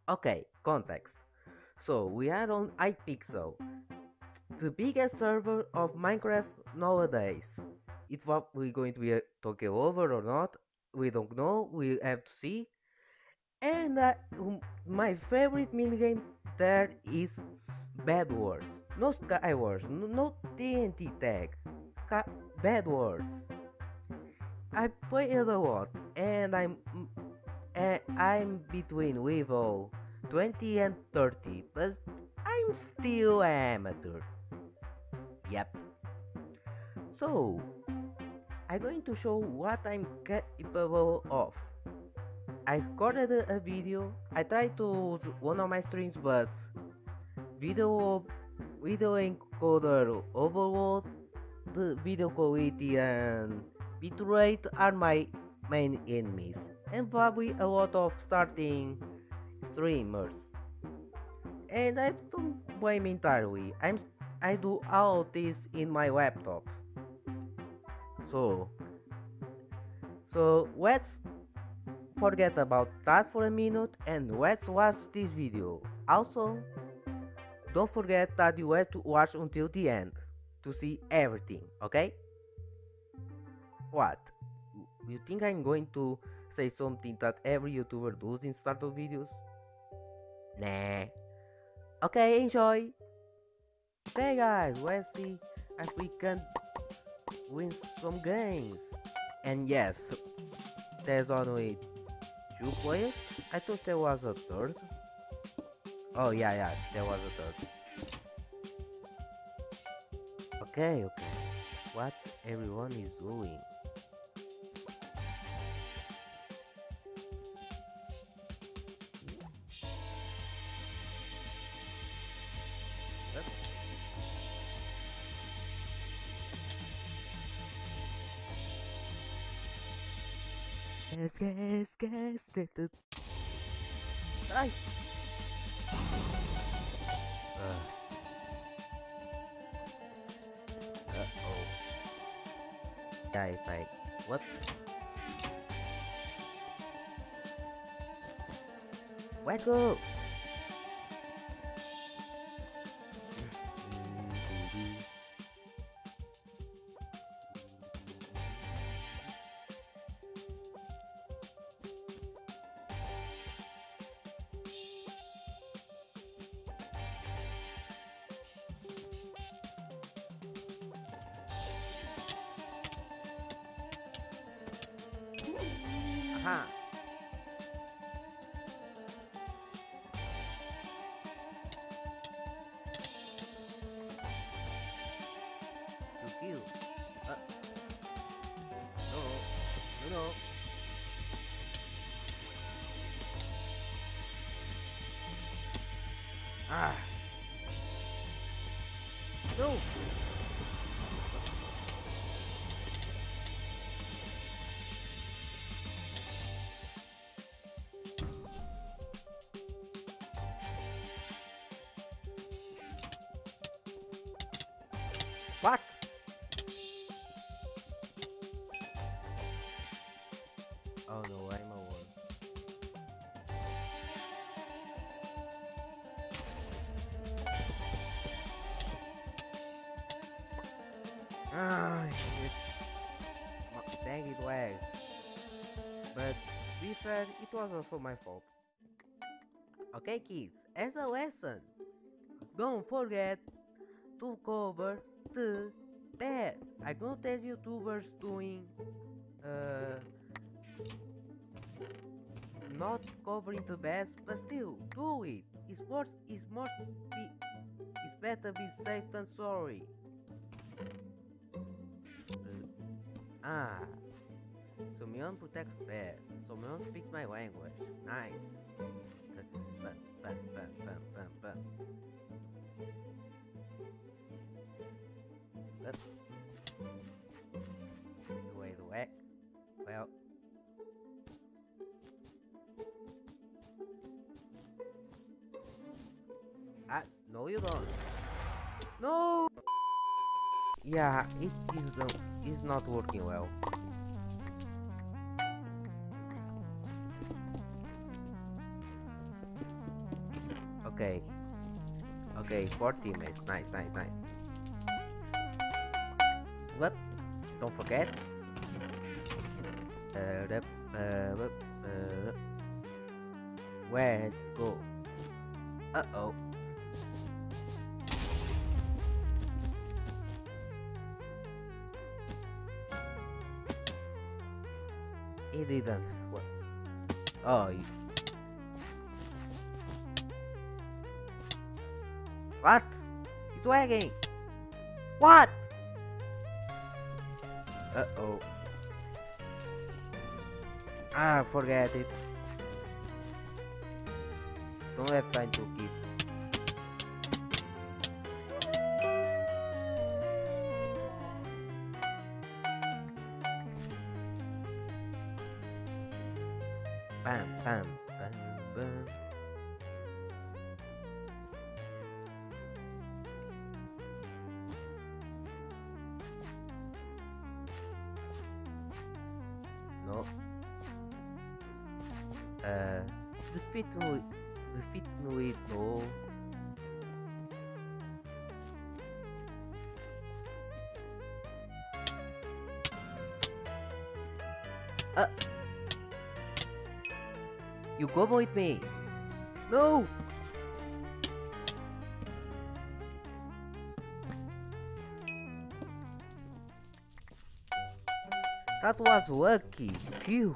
Okay, context. So we are on hypixel, the biggest server of Minecraft nowadays. It's what we're going to be talking over or not, we don't know, we have to see. And my favorite minigame there is Bedwars. No Skywars, no TNT tag. Bedwars. I play it a lot, and I'm between level 20 and 30, but I'm still amateur. Yep. So, I'm going to show what I'm capable of. I recorded a video. I tried to use one of my streams, but video encoder overload, the video quality and bitrate are my main enemies, and probably a lot of starting streamers. And I don't blame entirely. I do all this in my laptop. So let's forget about that for a minute and let's watch this video. Also, don't forget that you have to watch until the end to see everything, okay? What? You think I'm going to say something that every YouTuber does in start of videos? Nah. Okay, enjoy! Okay guys, let's see if we can win some games. And yes, there's only 2 players? I thought there was a third. Oh yeah, there was a third. Okay. What everyone is doing. Guess. Ay! Uh-oh. Yeah, what? Let's go! Aha! To kill. No. Ah! No! What? Oh no, I'm alone. Dang it, lag. But to be fair, it was also my fault. Okay kids, as a lesson, don't forget to cover the bed. I know there's YouTubers doing not covering the beds, but still do it. It's better be safe than sorry. Someone protects bed. Someone speaks my language. Nice. Bam. The way. Well. No you don't. No! Yeah, it's not working well. Okay. Okay, 4 teammates. Nice, nice, nice. Whoop. Don't forget. Whoop. Let's go. Uh-oh. He didn't. What? Oh, what? He's lagging. What? Uh-oh. Ah, forget it. Don't have time to keep. Bam, bam, bam, bam. No. Defeat me with no. You go with me. No. That was lucky. Phew.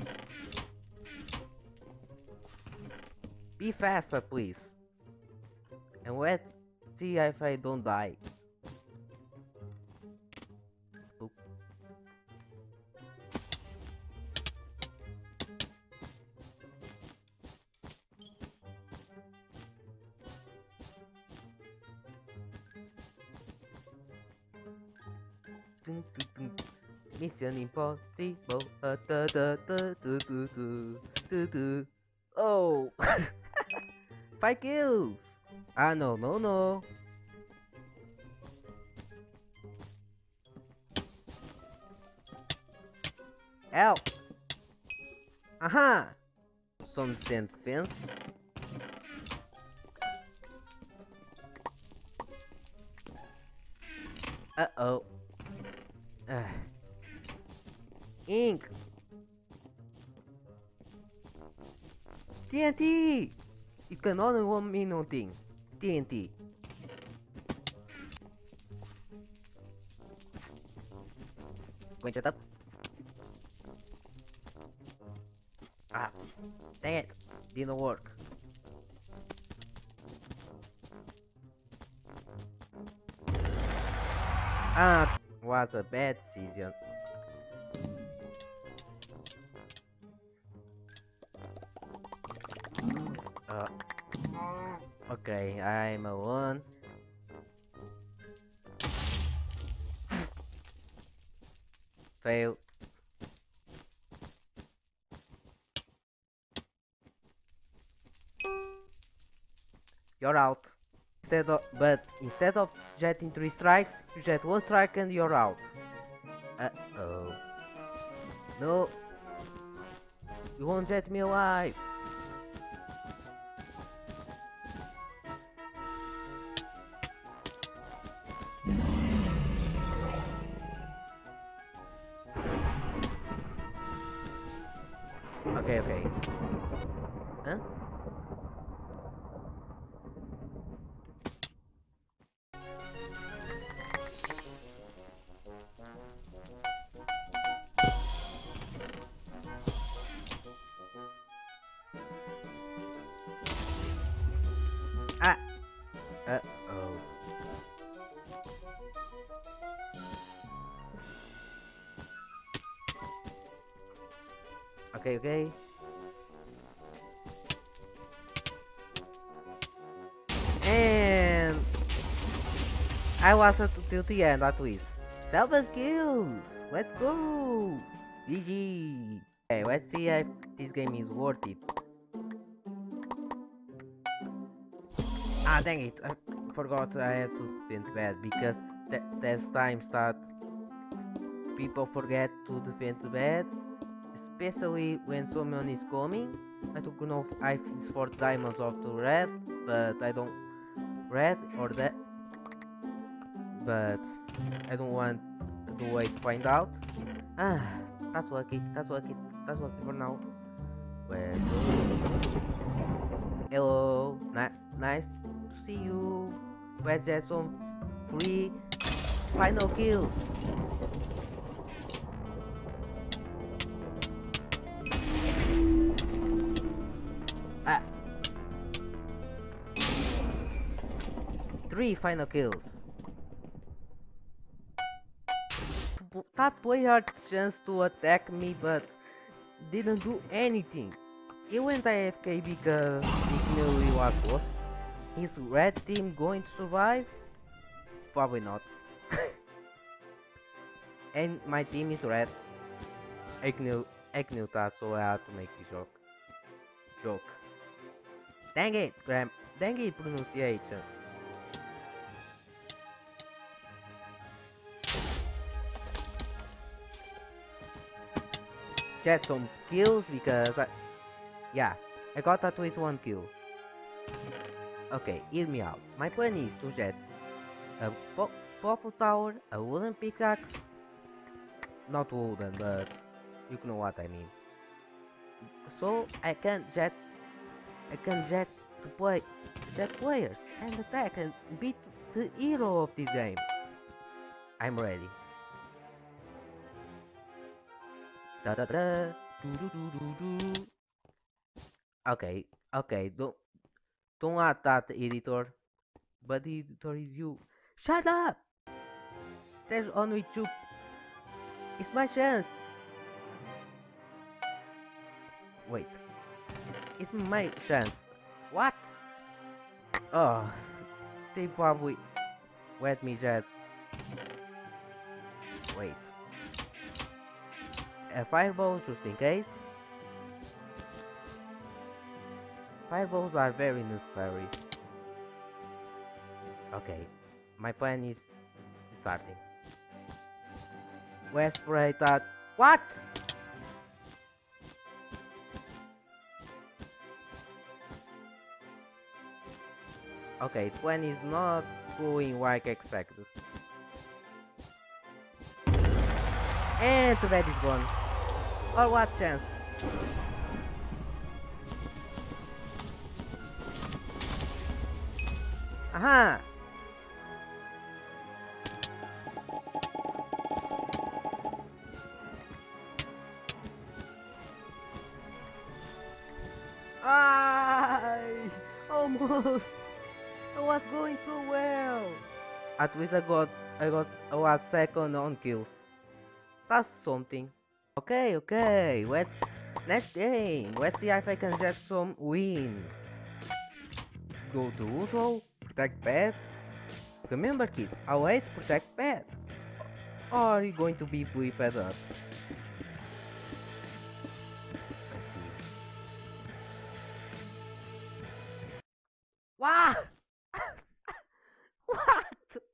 Be faster, please. And let's see if I don't die. Oop. Dun, dun, dun. Mission impossible. Oh. 5 kills! Ah, no, no, no. Help! Aha! Some defense. Uh-oh. Ink! TNT! It can only mean one thing. TNT. Quench it up. Ah, dang it. Didn't work. Ah, was a bad decision. Okay, I'm alone. Fail. You're out. Instead of jetting 3 strikes, you jet 1 strike and you're out. Uh-oh. No. You won't jet me alive. Okay, okay. Huh? Ah! Uh-oh. Okay, okay. And I was till the end at least. 7 kills! Let's go! GG! Okay, let's see if this game is worth it. Ah, dang it! I forgot I had to defend bad because there's times that people forget to defend bad, especially when someone is coming. I don't know if it's for diamonds or to red. but I don't red or that, but I don't want to wait to find out. Ah, that's lucky. That's lucky. That's lucky for now. Where? Hello, nice to see you. Let's get some free final kills. Ah, 3 final kills. That player had chance to attack me, but didn't do anything. He went AFK because he knew he was lost. Is red team going to survive? Probably not. And my team is red. I knew that, so I had to make the joke. Dang it, Graham. Dang it, pronunciation. Get some kills because I got at least 1 kill. Okay, hear me out. My plan is to get a purple tower, a wooden pickaxe, not wooden, but you know what I mean. So I can jet players and attack and beat the hero of this game. I'm ready. Da da da do. Okay, don't add that editor, but the editor is you. Shut up! There's only 2. It's my chance. Wait, it's my chance. What? Oh, they probably let me jet. Wait. A fireball just in case. Fireballs are very necessary. Okay, my plan is starting. Let's spray that. What? Okay, plan is not going like expected. And the red is gone. Or what chance? Aha! Almost! I was going so well! At least I got a last second on kills. That's something. Okay, next game. Let's see if I can get some win. Go to usual, protect pets. Remember kids, always protect pets. Or are you going to be whipped up? Let's see. What? What?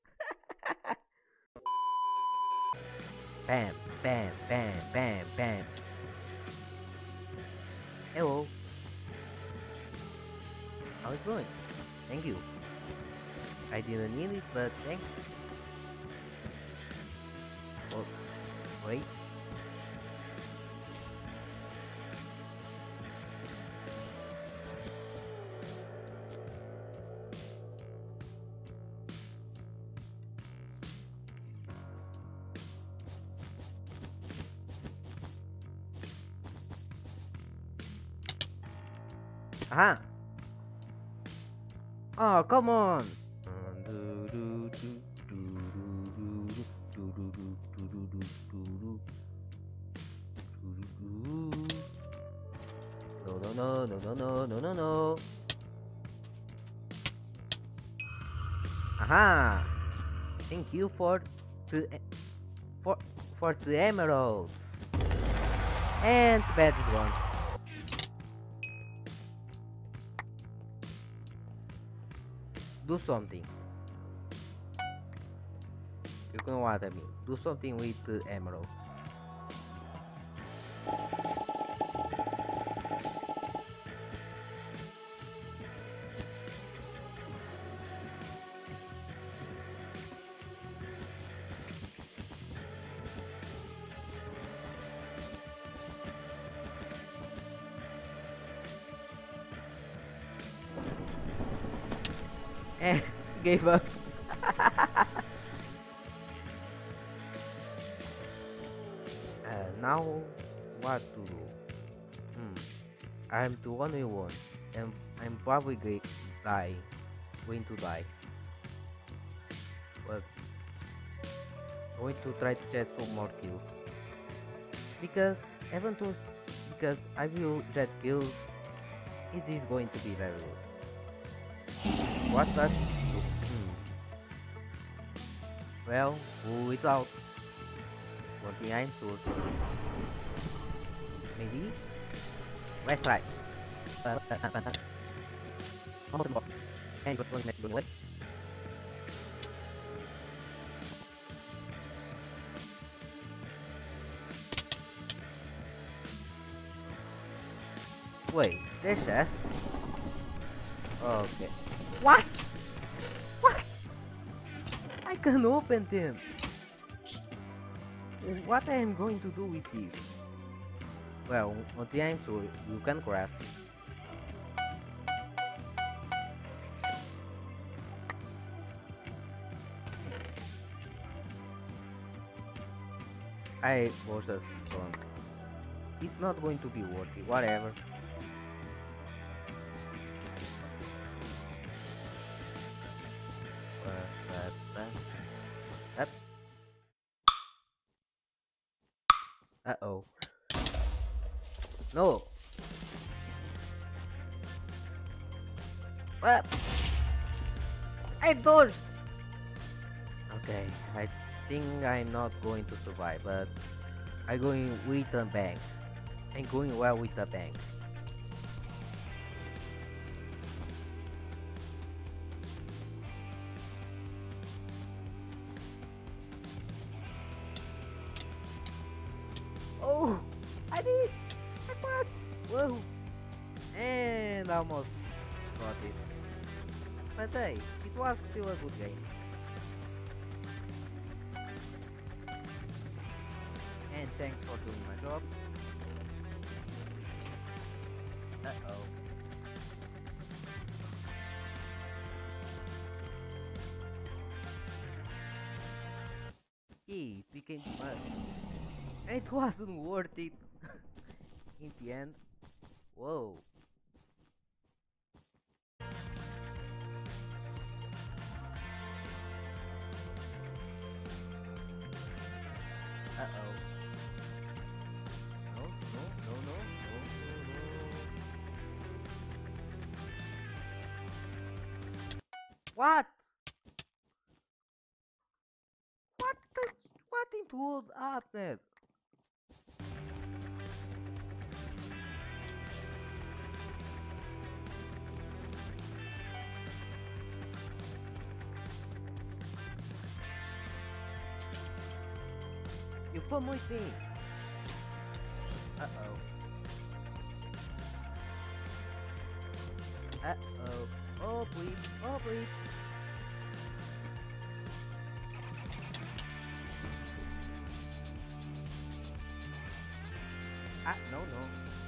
Bam, bam, bam, bam, bam. Hello. How it's going? Thank you. I didn't need it, but thanks. Oh, wait. Aha! Oh, come on! No. Aha! Thank you for the emeralds. And the bed is gone. Do something. You know what I mean. Do something with the emeralds. and gave up. Now what to do? I'm 2-1 and I'm probably going to die. But going to try to get some more kills because even though because I will get kills, it is going to be very good. What does it do? Well, without what the I'm sure. Maybe let's try. And what? Wait, there's chest. Okay. What? What? I can open them. What I am going to do with this? Well, on the I'm sure you can craft. I was just wrong. It's not going to be worth it. Whatever. Up. Uh-oh. No. Up. I dodged. Okay, I think I'm not going to survive, but I'm going with the bank. I'm going well with the bank. Oh, I did! I got! Whoa! And almost got it. But hey, it was still a good game. And thanks for doing my job. Uh-oh. It became too much. It wasn't worth it in the end. Whoa. Uh-oh. No, no, no, no, no, no, no. What? What in the world happened? You put my thing. Uh-oh. Uh-oh. Oh, please. Oh, please. No, no.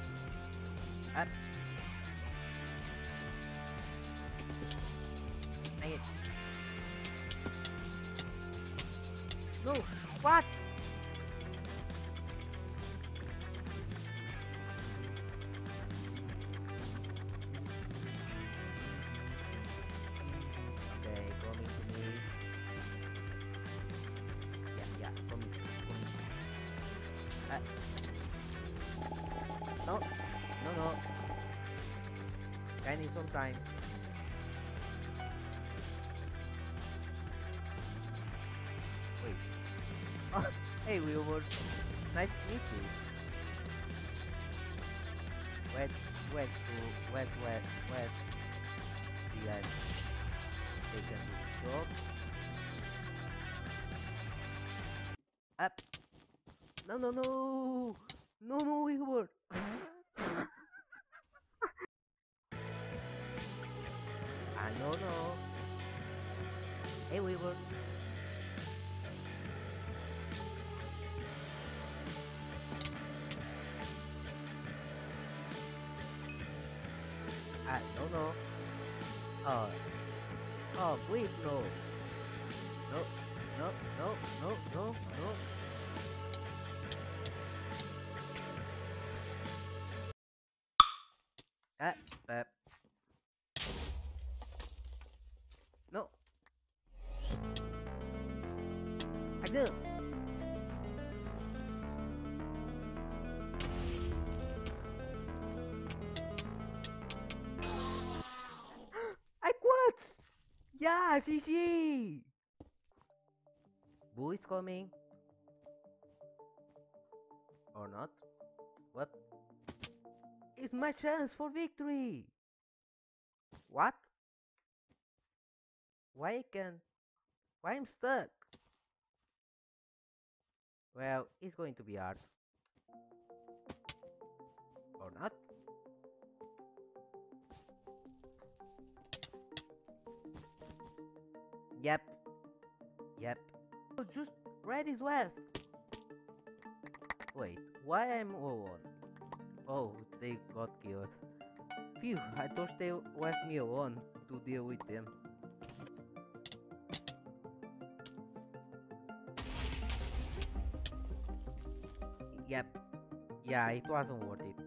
Dang it. No. What? Okay, coming to me. Yeah, coming. No, no. I need some time. Wait. Oh, hey, Wilbur. Nice to meet you. Wet. Yeah, taken this drop. Up. No, Wilbur. No. Hey, Wilbur. No. Oh, Oh, wait, no. No, no, no, no, no, no. Ah, uh, no. I do. I quit! Yeah, GG! Boo is coming. Or not? What? It's my chance for victory! What? Why I can... Why I'm stuck? Well, it's going to be hard. Or not? Yep. Yep. Oh, just red is west. Wait, why I'm all on? Oh, they got killed. Phew, I thought they left me alone to deal with them. Yep. Yeah, it wasn't worth it.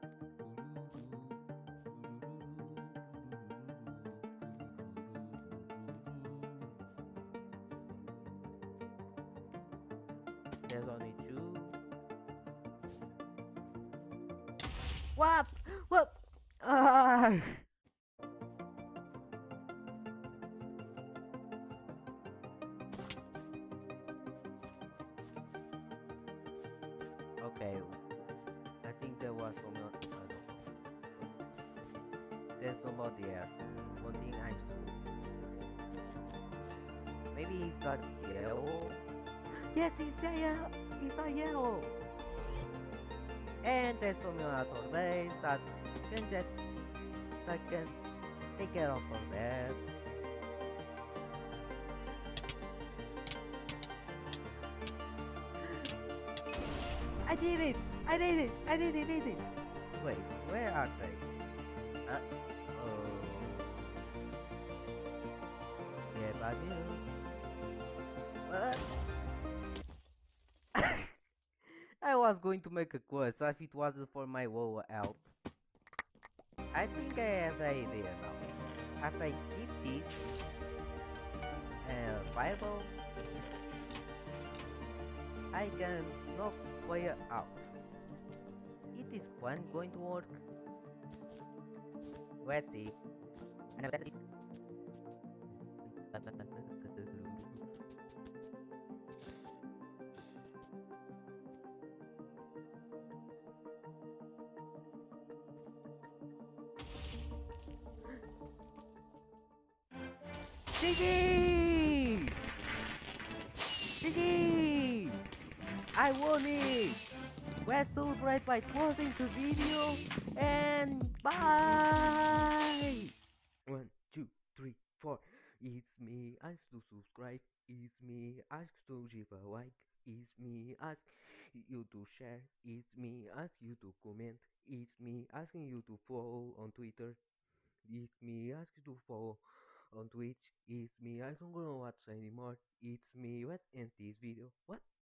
There's only two. What? What? Ah! Okay, I think there was some. There's nobody there. One thing I'm sure. Maybe it's a yellow. Yes, it's a yellow. It's a yellow. And there's some other base that can take care of all that. I did it! I did it! I did it! Did it! Wait, where are they? Oh. Yeah, but what? I was going to make a quest if it wasn't for my low health. I think I have an idea now. If I keep this fireball, I can knock player out. Is this plan going to work? Let's see. GG! GG! I won it! Let's celebrate by pausing the video and bye! 1, 2, 3, 4. It's me, ask to subscribe. It's me, ask to give a like. It's me, ask you to share. It's me, ask you to comment. It's me, asking you to follow on Twitter. It's me, ask you to follow on Twitch. It's me, I don't know what to say anymore. It's me, let's end this video. What?